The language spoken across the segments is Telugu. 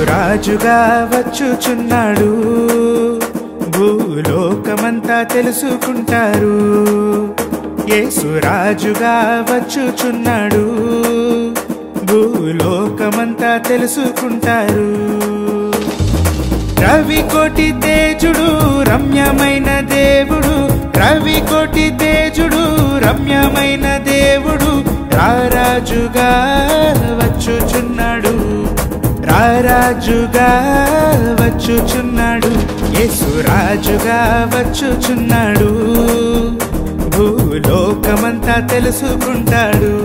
యేసురాజుగా వచ్చుచున్నాడు, భూలోకమంతా తెలుసుకుంటారు. యేసురాజుగా వచ్చుచున్నాడు, భూలోకమంతా తెలుసుకుంటారు. రవికోటి తేజుడు రమ్యమైన దేవుడు, రవికోటి తేజుడు రమ్యమైన దేవుడు, రారాజుగా వచ్చుచున్నాడు, రారాజుగా వచ్చుచున్నాడు. యేసురాజుగా వచ్చుచున్నాడు, భూలోకమంతా తెలుసుకుంటాడు.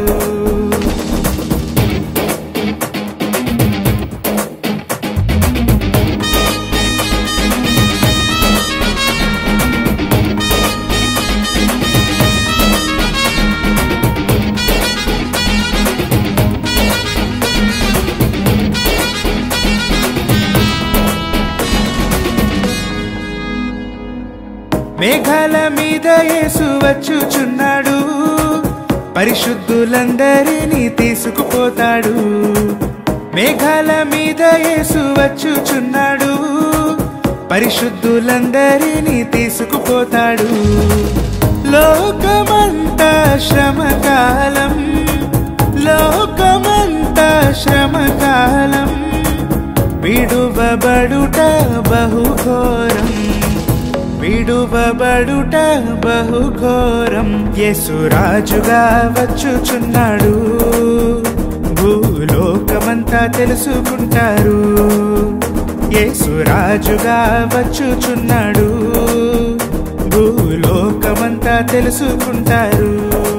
మేఘాల మీద యేసు వచ్చుచున్నాడు, పరిశుద్ధులందరినీ తీసుకుపోతాడు. మేఘాల మీద యేసు వచ్చుచున్నాడు, పరిశుద్ధులందరినీ తీసుకుపోతాడు. లోకమంతా శ్రమకాలం, లోకమంతా శ్రమకాలం, విడువబడుట బహుఘోరం, విడువబడుట బహుఘోరం. యేసురాజుగా వచ్చుచున్నాడు, భూలోకమంతా తెలుసుకుంటారు. యేసురాజుగా వచ్చుచున్నాడు, భూలోకమంతా తెలుసుకుంటారు.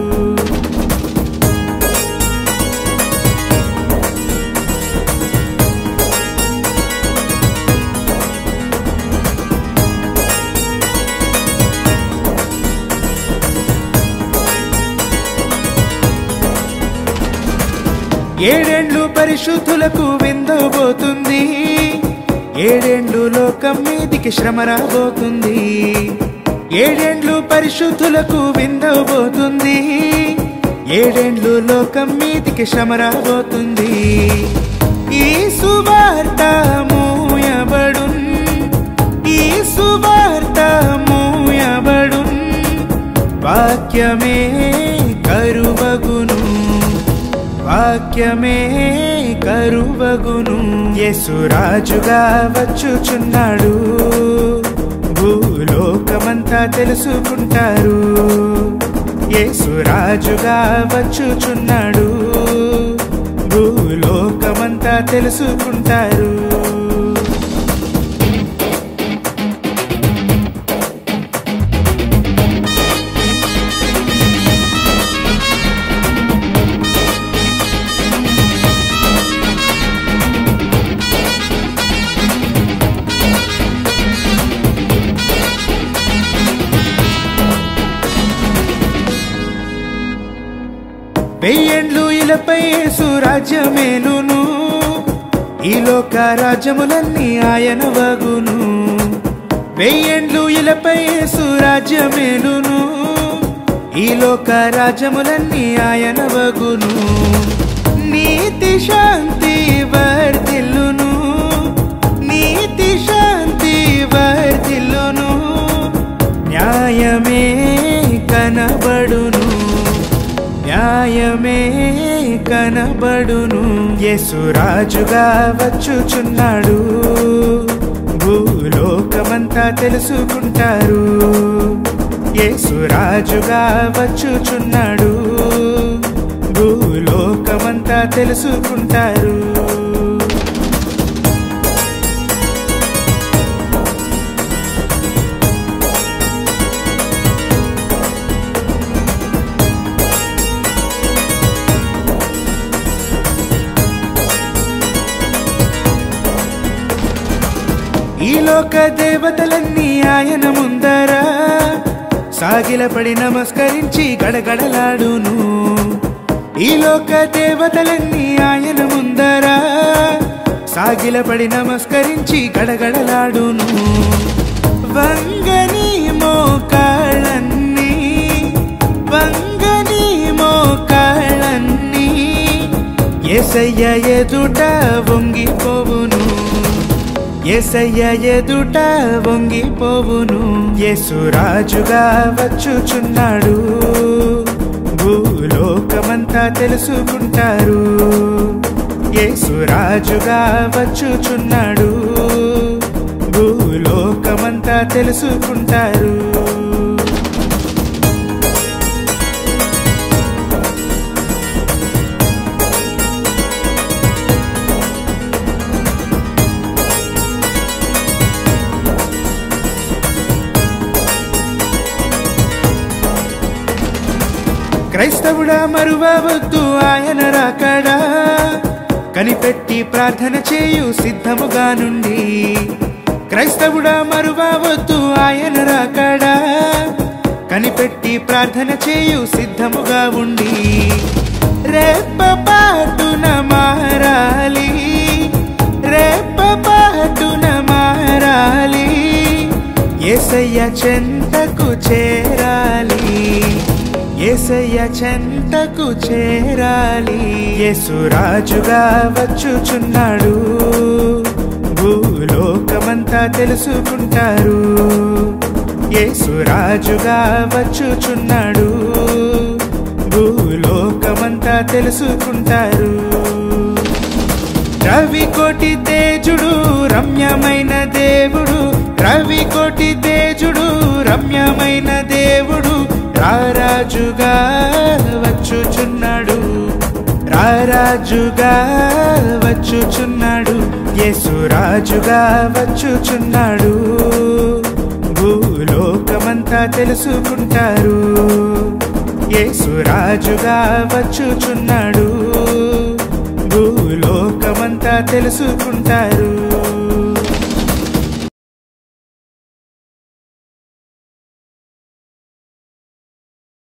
ఏడేండ్లు పరిశుద్ధులకు విందబోతుంది, ఏడేండ్లు లోకం మీదికి శ్రమ రాబోతుంది. ఏడేండ్లు పరిశుద్ధులకు విందబోతుంది, ఏడేండ్లు లోకం మీదికి శ్రమ రాబోతుంది. ఈ సువార్త మూయబడున్, ఈ సువార్త మూయబడున్, వాక్యమే కరువగును, వాక్యమే కరువగును. యేసురాజుగా వచ్చుచున్నాడు, భూలోకమంతా తెలుసుకుంటారు. యేసురాజుగా వచ్చుచున్నాడు, భూలోకమంతా తెలుసుకుంటారు. వెయ్యేండ్లు ఇలపై యేసు రాజ్యమేలును, ఈ లోక రాజ్యములన్నీ ఆయన వగును. వెయ్యేండ్లు ఇలపై యేసు రాజ్యమేలును, ఈ లోక రాజ్యములన్నీ ఆయన వగును. నీతి శాంతి వర్ధిల్లును, నీతి శాంతి వర్ధిల్లును, న్యాయమే కనబడును, న్యాయమే కనబడును. యేసురాజుగా వచ్చుచున్నాడు, భూలోకమంతా తెలుసుకుంటారు. యేసురాజుగా వచ్చుచున్నాడు, భూలోకమంతా తెలుసుకుంటారు. ఈ లోక దేవతలన్నీ ఆయన ముందర సాగిలపడి నమస్కరించి గడగడలాడును. ఈ లోక దేవతలన్నీ ఆయన ముందర సాగిలపడి నమస్కరించి గడగడలాడును. వంగని మోకాళ్ళన్నీ, వంగని మోకాళ్ళన్నీ యేసయ్య ఎదుట వంగిపోవును. యేసయ్య ఎదుట వంగిపోవును. యేసు రాజుగా వచ్చుచున్నాడు, భూలోకమంతా తెలుసుకుంటారు. యేసు రాజుగా వచ్చుచున్నాడు, భూలోకమంతా తెలుసుకుంటారు. క్రైస్తవుడా మరువవద్దు ఆయన రాకడా, కనిపెట్టి ప్రార్థన చేయు సిద్ధముగా నుండి. క్రైస్తవుడా మరువవద్దు ఆయన రాకడా, కనిపెట్టి ప్రార్థన చేయు సిద్ధముగా ఉండి. రేపపాటున మారాలి, రేపపాటున మారాలి, యేసయ్య చెంతకు చేరాలి, యేసయ్య చెంతకు చేరాలి. యేసు రాజుగా వచ్చుచున్నాడు, భూలోకమంతా తెలుసుకుంటారు. యేసు రాజుగా వచ్చుచున్నాడు, భూలోకమంతా తెలుసుకుంటారు. రవికోటి తేజుడు రమ్యమైన దేవుడు, రవికోటి తేజుడు రమ్యమైన దేవుడు, రారాజుగా వచ్చుచున్నాడు, రారాజుగా వచ్చుచున్నాడు. యేసు రాజుగా వచ్చుచున్నాడు, భూలోకమంతా తెలుసుకుంటారు. యేసు రాజుగా వచ్చుచున్నాడు, భూలోకమంతా తెలుసుకుంటారు.